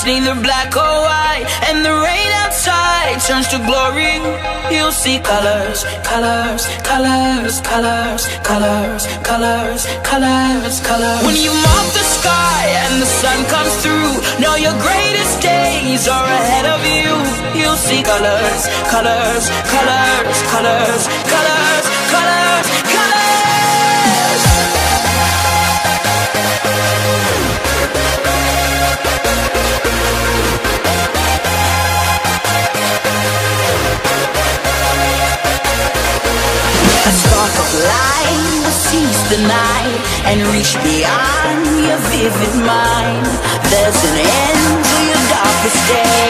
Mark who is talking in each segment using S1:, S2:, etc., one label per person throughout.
S1: neither black or white, and the rain outside turns to glory. You'll see colors, colors, colors, colors, colors, colors, colors, colors. When you mop the sky and the sun comes through, know your greatest days are ahead of you. You'll see colors, colors, colors, colors, colors, colors, colors. A spark of light will seize the night and reach beyond your vivid mind. There's an end to your darkest day.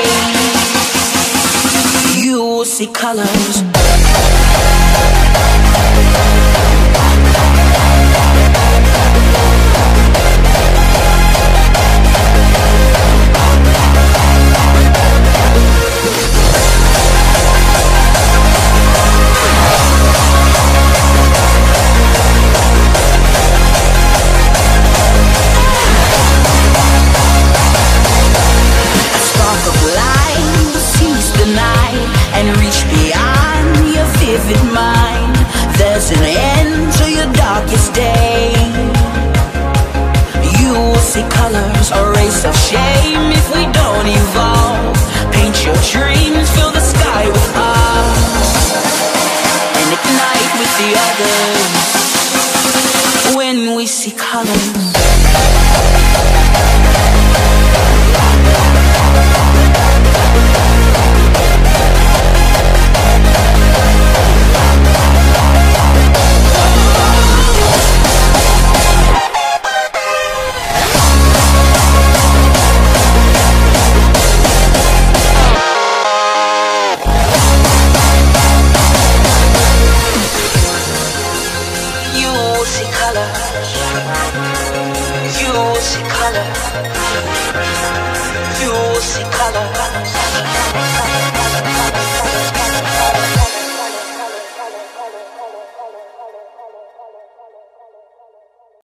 S1: You will see colors. And reach beyond your vivid mind. There's an end to your darkest day. You will see colors, a race of shame if we don't evolve. Paint your dreams, fill the sky with us, and ignite with the others when we see colors. You will see colors.